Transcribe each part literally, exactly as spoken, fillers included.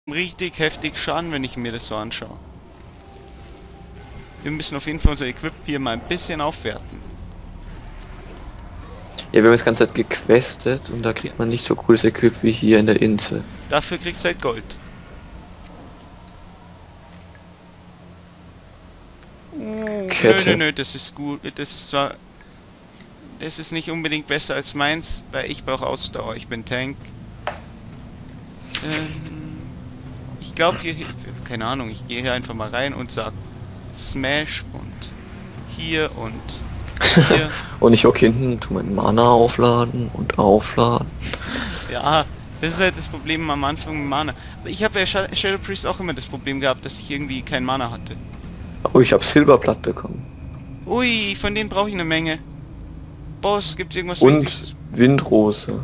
richtig heftig Schaden, wenn ich mir das so anschaue. Wir müssen auf jeden Fall unser Equip hier mal ein bisschen aufwerten. Ja, wir haben das ganze Zeit gequestet und da kriegt man nicht so cooles Equip wie hier in der Insel. Dafür kriegst du halt Gold. Oh, Kette. nö, nö, nö, das ist gut. Das ist zwar... Das ist nicht unbedingt besser als meins, weil ich brauche Ausdauer. Ich bin Tank. Ähm, ich glaube hier... Keine Ahnung, ich gehe hier einfach mal rein und sag Smash und hier und hier. Und ich hock hinten, tu meinen Mana aufladen und aufladen. Ja, das ist halt das Problem am Anfang mit Mana. Aber ich habe bei Sh Shadow Priest auch immer das Problem gehabt, dass ich irgendwie kein Mana hatte. Oh, ich habe Silberblatt bekommen. Ui, von denen brauche ich eine Menge. Boss, gibt's irgendwas Und Wichtiges? Windrose.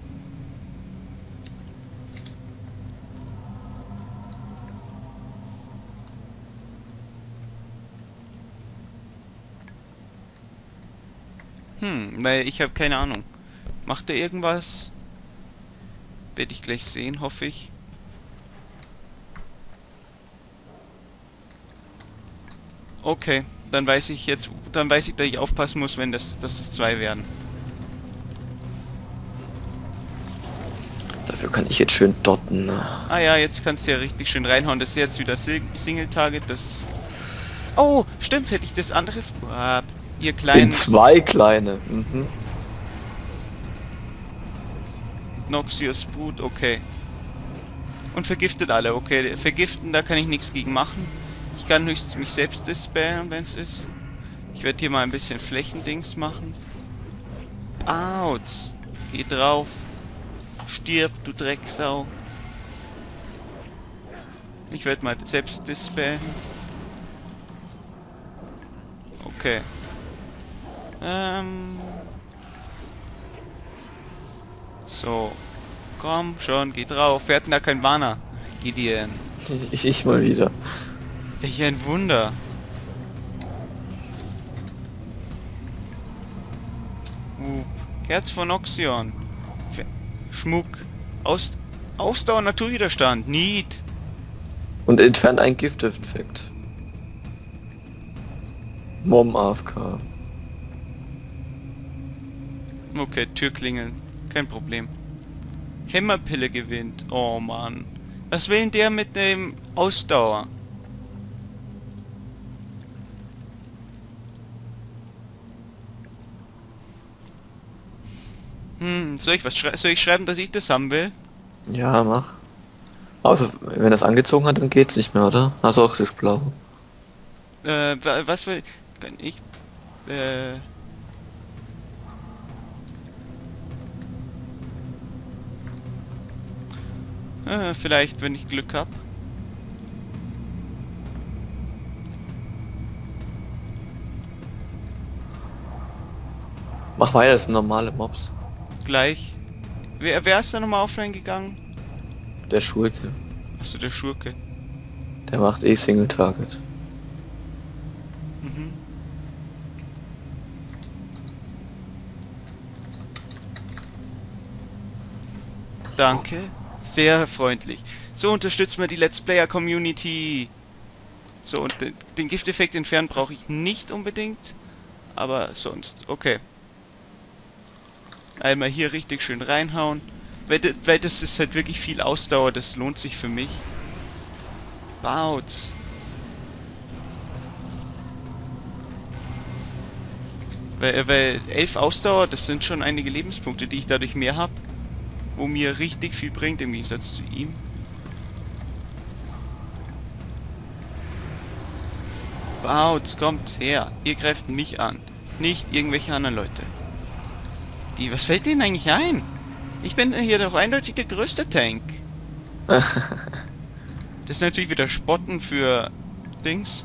Hm, weil ich habe keine Ahnung. Macht er irgendwas? Werde ich gleich sehen, hoffe ich. Okay, dann weiß ich jetzt, dann weiß ich, dass ich aufpassen muss, wenn das, dass es zwei werden. Dafür kann ich jetzt schön dotten. Ah ja, jetzt kannst du ja richtig schön reinhauen. Das ist jetzt wieder Single Target, das... Oh, stimmt, hätte ich das andere... Ah, ihr kleinen... In zwei kleine. Mhm. Noxious Brut, okay. Und vergiftet alle, okay. Vergiften, da kann ich nichts gegen machen. Ich kann höchstens mich selbst dispellen, wenn es ist. Ich werde hier mal ein bisschen Flächendings machen. Autz. Geh drauf. Stirb, du Drecksau. Ich werde mal selbst dispellen. Okay. Ähm... So. Komm schon, geh drauf. Wir hatten da kein Mana. Gideon. Ich, ich mal wieder. Welch ein Wunder. Uh, Herz von Oxion. F Schmuck. Aus Ausdauer, Naturwiderstand. Need. Und entfernt einen Gifteffekt. Mom A F K. Okay, Tür klingeln. Kein Problem. Hämmerpille gewinnt. Oh Mann. Was will denn der mit dem Ausdauer? Hm, soll ich was schrei soll ich schreiben, dass ich das haben will? Ja, mach. Also, wenn das angezogen hat, dann geht's nicht mehr, oder? Also auch das Blau. Äh, wa- was will... Kann ich... Äh... Äh, vielleicht, wenn ich Glück hab. Mach weiter, das sind normale Mobs. Gleich. Wer, wer ist da nochmal offline gegangen? Der Schurke. Achso, der Schurke. Der macht eh Single Target. Mhm. Danke. Sehr freundlich. So unterstützt man die Let's Player Community. So, und den, den Gifteffekt entfernen brauche ich nicht unbedingt. Aber sonst, okay. Einmal hier richtig schön reinhauen. Weil, de, weil das ist halt wirklich viel Ausdauer, das lohnt sich für mich. Bautz. Weil, weil elf Ausdauer, das sind schon einige Lebenspunkte, die ich dadurch mehr habe. Wo mir richtig viel bringt im Gegensatz zu ihm. Bautz, kommt her. Ihr greift mich an. Nicht irgendwelche anderen Leute. Die, was fällt denen eigentlich ein? Ich bin hier doch eindeutig der größte Tank. Das ist natürlich wieder Spotten für Dings.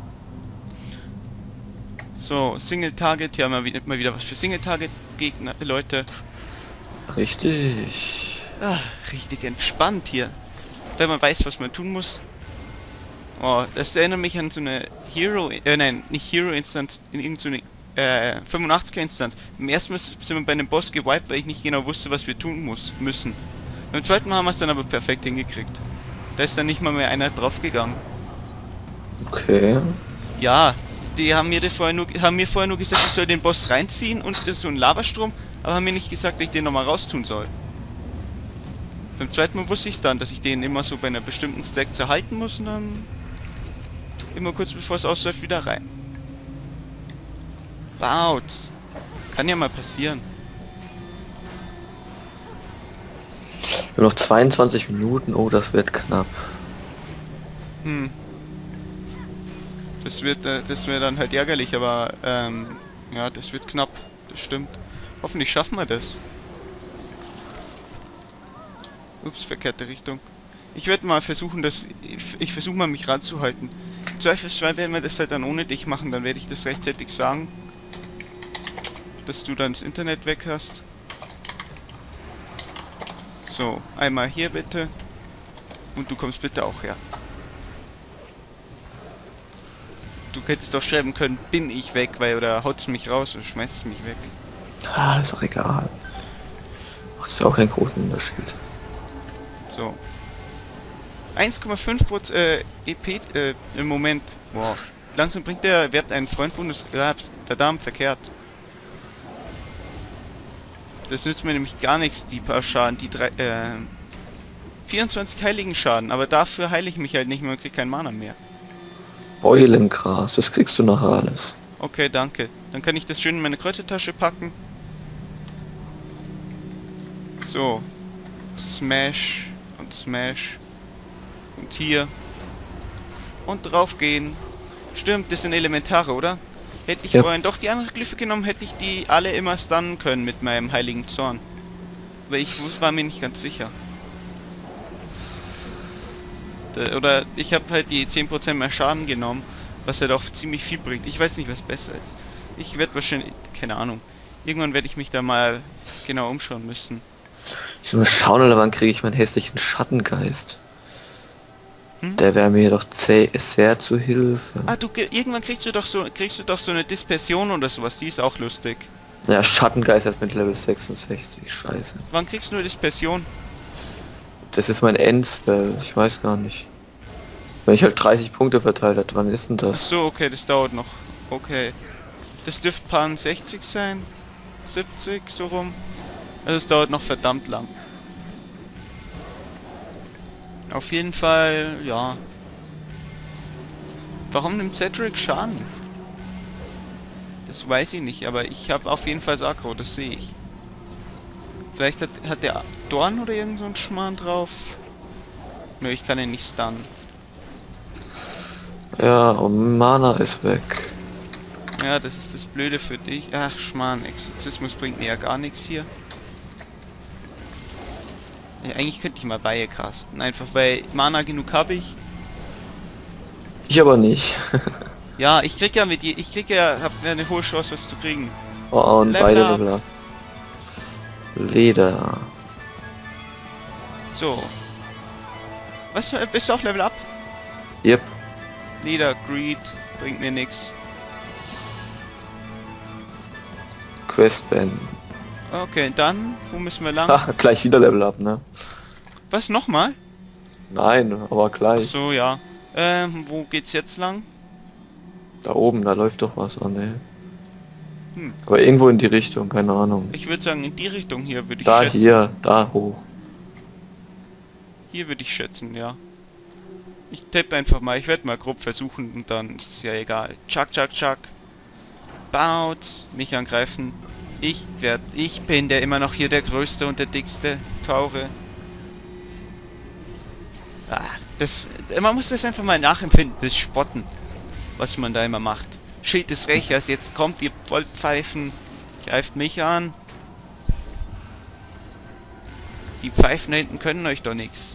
So, Single Target. Hier haben wir wieder, mal wieder was für Single Target Gegner, Leute. Richtig. Ah, richtig entspannt hier. Wenn man weiß, was man tun muss. Oh, das erinnert mich an so eine Hero, äh, nein, nicht Hero Instanz, in irgendeine äh, fünfundachtziger Instanz. Im ersten Mal sind wir bei einem Boss gewiped, weil ich nicht genau wusste, was wir tun muss, müssen. Beim zweiten Mal haben wir es dann aber perfekt hingekriegt. Da ist dann nicht mal mehr einer draufgegangen. Okay. Ja, die haben mir, das vorher nur, haben mir vorher nur gesagt, ich soll den Boss reinziehen und das ist so ein Lavastrom, aber haben mir nicht gesagt, dass ich den nochmal raustun soll. Beim zweiten Mal wusste ich es dann, dass ich den immer so bei einer bestimmten Stack zerhalten muss und dann immer kurz bevor es ausläuft wieder rein. Wow, kann ja mal passieren. Nur noch zweiundzwanzig Minuten, oh, das wird knapp. Hm. Das wird, äh, das wäre dann halt ärgerlich, aber ähm, ja, das wird knapp. Das stimmt. Hoffentlich schaffen wir das. Ups, verkehrte Richtung. Ich werde mal versuchen, dass ich, ich versuche mal mich ranzuhalten. Im Zweifelsfall werden wir das halt dann ohne dich machen, dann werde ich das rechtzeitig sagen, dass du dann das Internet weg hast. So, einmal hier bitte. Und du kommst bitte auch her. Du hättest doch schreiben können, bin ich weg, weil oder haut's mich raus oder schmeißt mich weg. Ah, ist doch egal. Macht ja auch keinen großen Unterschied. So. eins Komma fünf Prozent äh, E P äh, im Moment. Wow. Langsam bringt der Wert einen Freund Bundes... Ja, verdammt, verkehrt. Das nützt mir nämlich gar nichts, die paar Schaden, die drei, äh, vierundzwanzig heiligen Schaden, aber dafür heile ich mich halt nicht mehr und krieg kein Mana mehr. Beulengras, das kriegst du nachher alles. Okay, danke. Dann kann ich das schön in meine Kräutertasche packen. So. Smash und Smash. Und hier. Und drauf gehen. Stimmt, das sind Elementare, oder? Hätte ich Ja. vorhin doch die anderen Glyphe genommen, hätte ich die alle immer stunnen können mit meinem heiligen Zorn. Aber ich war mir nicht ganz sicher. Da, oder ich habe halt die zehn Prozent mehr Schaden genommen, was halt auch ziemlich viel bringt. Ich weiß nicht, was besser ist. Ich werde wahrscheinlich, keine Ahnung. Irgendwann werde ich mich da mal genau umschauen müssen. Ich will mal schauen, oder wann kriege ich meinen hässlichen Schattengeist. Hm? Der wäre mir doch zäh- sehr zu Hilfe. Ah, du irgendwann kriegst du doch so kriegst du doch so eine Dispersion oder sowas, die ist auch lustig. Ja, Schattengeist erst mit Level sechsundsechzig, scheiße. Wann kriegst du eine Dispersion? Das ist mein Endspell, ich weiß gar nicht. Wenn ich halt dreißig Punkte verteilt hat, wann ist denn Ach das? so, okay, das dauert noch. Okay. Das dürfte paar sechzig sein. siebzig, so rum. Also es dauert noch verdammt lang. Auf jeden Fall, ja. Warum nimmt Cedric Schaden? Das weiß ich nicht, aber ich habe auf jeden Fall das Aggro, das sehe ich. Vielleicht hat, hat der Dorn oder irgend so ein Schmarrn drauf. Nö, ich kann ihn nicht stunnen. Ja, und Mana ist weg. Ja, das ist das Blöde für dich. Ach, Schmarrn, Exorzismus bringt mir ja gar nichts hier. Ja, eigentlich könnte ich mal Weihe casten. Einfach weil Mana genug habe ich. Ich aber nicht. Ja, ich krieg ja mit je ich krieg ja, hab ja eine hohe Chance, was zu kriegen. Oh, und Level beide up. Level up. Leder. So. Was, äh, bist du auch Level up? Yep. Leder, Greed, bringt mir nix. Quest beenden. Okay, dann, wo müssen wir lang? Ha, gleich wieder Level up, ne? Was, nochmal? Nein, aber Ach gleich. so, ja. Ähm, wo geht's jetzt lang? Da oben, da läuft doch was an, ey. Hm. Aber irgendwo in die Richtung, keine Ahnung. Ich würde sagen, in die Richtung hier würde ich Da, schätzen. hier, da hoch. Hier würde ich schätzen, ja. Ich tippe einfach mal, ich werde mal grob versuchen und dann ist es ja egal. Chuck, chuck, chuck. Baut, mich angreifen. Ich werd, ich bin der immer noch hier der größte und der dickste Taure. Ah, das, man muss das einfach mal nachempfinden, das Spotten, was man da immer macht. Schild des Rächers, jetzt kommt ihr Vollpfeifen, greift mich an. Die Pfeifen da hinten können euch doch nichts.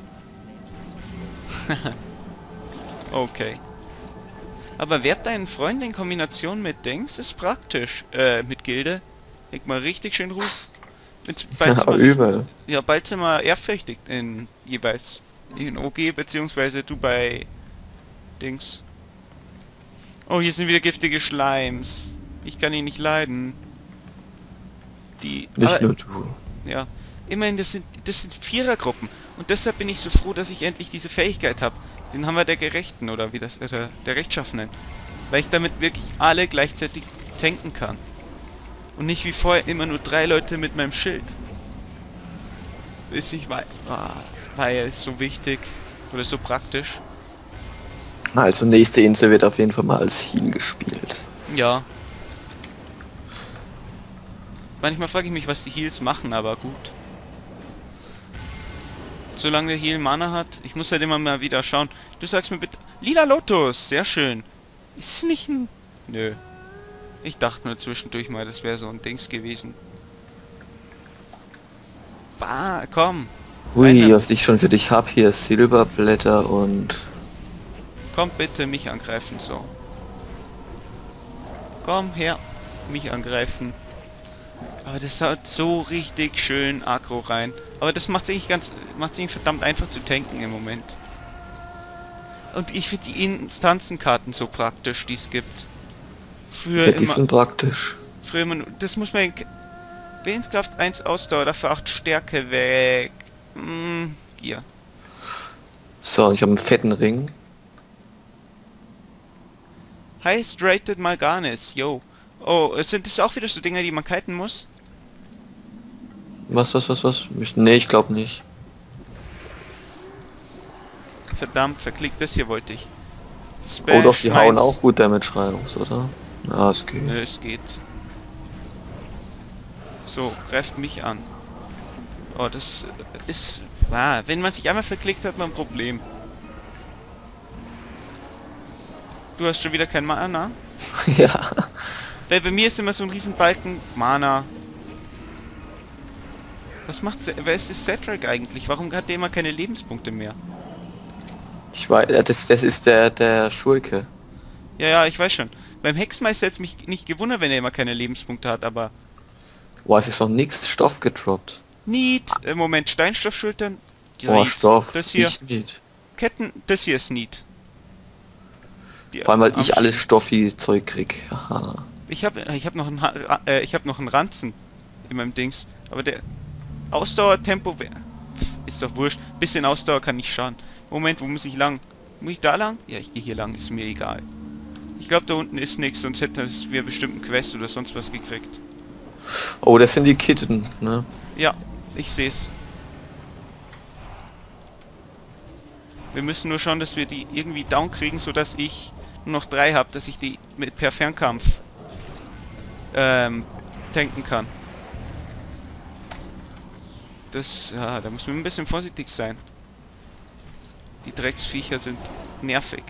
Okay. Aber werbt einen Freund in Kombination mit Dings ist praktisch. Äh, mit Gilde. Leg mal richtig schön Ruf. Mit, bald sind Ja, wir- übel. ja, bald sind wir ehrfürchtig in jeweils. In O G, beziehungsweise du bei Dings. Oh, hier sind wieder giftige Schleims. Ich kann ihn nicht leiden. Die... Nicht aber- nur du. Ja. Immerhin, das sind, das sind Vierergruppen. Und deshalb bin ich so froh, dass ich endlich diese Fähigkeit habe. Den haben wir der Gerechten, oder wie das, äh, der, der Rechtschaffenen. Weil ich damit wirklich alle gleichzeitig tanken kann. Und nicht wie vorher immer nur drei Leute mit meinem Schild. Ist nicht wei ah, weil ist so wichtig. Oder so praktisch. Also nächste Insel wird auf jeden Fall mal als Heal gespielt. Ja. Manchmal frage ich mich, was die Heals machen, aber gut. Solange der Heal Mana hat, ich muss halt immer mal wieder schauen. Du sagst mir bitte... Lila Lotus, sehr schön. Ist es nicht ein... Nö. Ich dachte nur zwischendurch mal, das wäre so ein Dings gewesen. Bah, komm. Hui, Rein was ich schon für dich hab, hier Silberblätter und... Komm bitte, mich angreifen, so. Komm her, mich angreifen. Aber das haut so richtig schön aggro rein. Aber das macht eigentlich ganz... Macht sich verdammt einfach zu tanken im Moment. Und ich finde die Instanzenkarten so praktisch, die es gibt. Früher Ja, die immer... sind praktisch. Früher immer... Das muss man... Willenskraft eins Ausdauer, dafür acht Stärke weg. Hm, hier. So, ich habe einen fetten Ring. Highest Rated Malganis, yo. Oh, sind das auch wieder so Dinger, die man kiten muss? Was, was, was, was? Ich, nee, ich glaube nicht. Verdammt, verklickt, das hier wollte ich. Oh doch, die Smash hauen meins. auch gut Damage rein, oder? Ja, es geht. Nö, es geht. So, greift mich an. Oh, das ist... Ah, wenn man sich einmal verklickt, hat man ein Problem. Du hast schon wieder kein Mana? Ja. Weil bei mir ist immer so ein Riesenbalken Mana. Was macht... Se Wer ist das Cedric eigentlich? Warum hat der immer keine Lebenspunkte mehr? Ich weiß, ja, das, das ist der, der Schurke. Ja, ja, ich weiß schon. Beim Hexmeister hätte es mich nicht gewundert, wenn er immer keine Lebenspunkte hat, aber... Boah, es ist noch nichts Stoff gedroppt. Niet! Äh, Moment, Steinstoffschultern? Boah, Stoff. Das hier. Ich nicht. Ketten, das hier ist Niet. Die Vor allem, weil am ich alles Sch- Stoffi-Zeug krieg. Aha. Ich habe ich hab noch einen Ha- Ra- äh, ich habe noch einen Ranzen in meinem Dings, aber der Ausdauertempo wär- ist doch wurscht. Bisschen Ausdauer kann nicht schaden. Moment, wo muss ich lang? Muss ich da lang? Ja, ich gehe hier lang, ist mir egal. Ich glaube, da unten ist nichts, sonst hätten wir bestimmt einen Quest oder sonst was gekriegt. Oh, das sind die Kitten, ne? Ja, ich sehe es. Wir müssen nur schauen, dass wir die irgendwie down kriegen, so dass ich nur noch drei habe, dass ich die mit per Fernkampf ähm, tanken kann. Das, ja, da muss man ein bisschen vorsichtig sein. Die Drecksviecher sind nervig.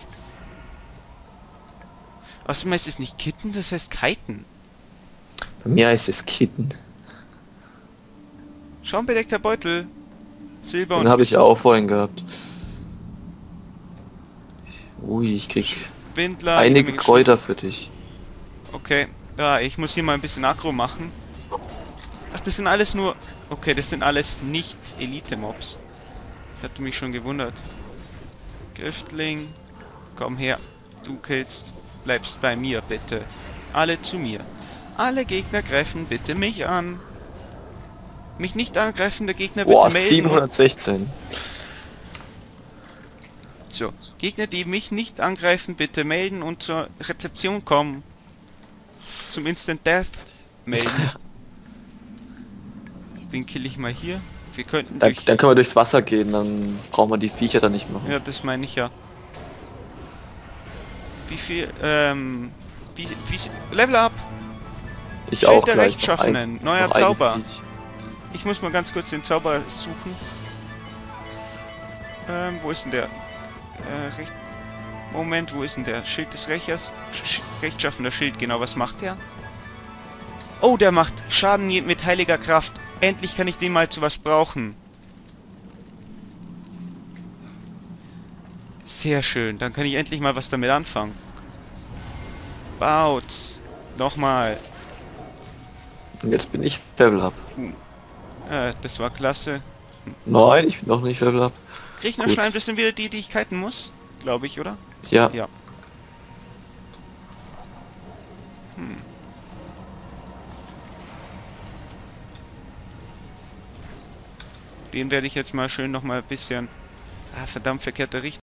Außerdem heißt es nicht Kitten, das heißt Kiten. Bei mir heißt es Kitten. Schaumbedeckter Beutel. Silber Den und habe ich auch vorhin gehabt. Ui, ich krieg Windler. einige jede Menge Kräuter für dich. Schutz. Okay. Ja, ich muss hier mal ein bisschen Aggro machen. Ach, das sind alles nur... Okay, das sind alles nicht Elite-Mobs. Ich hatte mich schon gewundert. Griftling. Komm her. Du killst. Bleibst bei mir, bitte. Alle zu mir. Alle Gegner greifen bitte mich an. Mich nicht angreifende Gegner bitte Boah, melden. siebenhundertsechzehn. So, Gegner, die mich nicht angreifen, bitte melden und zur Rezeption kommen. Zum Instant Death melden. Den kill ich mal hier. Wir könnten Dann, durch... dann können wir durchs Wasser gehen, dann brauchen wir die Viecher da nicht machen. Ja, das meine ich ja. Wie viel, ähm... Wie, wie, Level up! Ich Schild auch der gleich. Rechtschaffenen, Noch neuer noch eine Zauber. Viech. Ich muss mal ganz kurz den Zauber suchen. Ähm, wo ist denn der? Äh, Recht... Moment, wo ist denn der? Schild des Rächers? Sch rechtschaffender Schild, genau, was macht der? Oh, der macht Schaden mit heiliger Kraft. Endlich kann ich den mal zu was brauchen. Sehr schön, dann kann ich endlich mal was damit anfangen. Baut. Nochmal. Und jetzt bin ich Level Up. Äh, das war klasse. Nein, ich bin noch nicht Level Up. Griechner Gut. Schleim, das sind wieder die, die ich kiten muss. Glaube ich, oder? Ja. Ja. Hm. Den werde ich jetzt mal schön noch mal ein bisschen... Ah, verdammt, verkehrte Richtung.